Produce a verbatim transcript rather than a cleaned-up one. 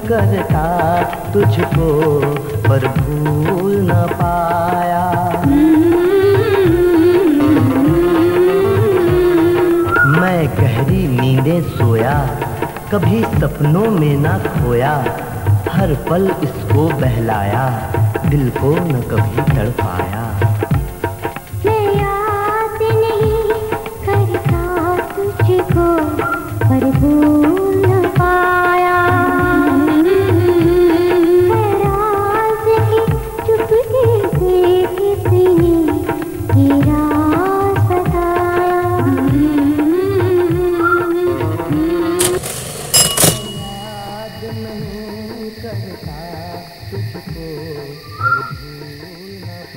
करता तुझको पर भूल न पाया। मैं गहरी नींदें सोया, कभी सपनों में ना खोया, हर पल इसको बहलाया, दिल को न कभी तड़पाया। मैं याद नहीं करता तुझको पर भूल न पाया। राज की चुपके से किसी ने ये राज बताया। याद नहीं करता तुझको पर भूल न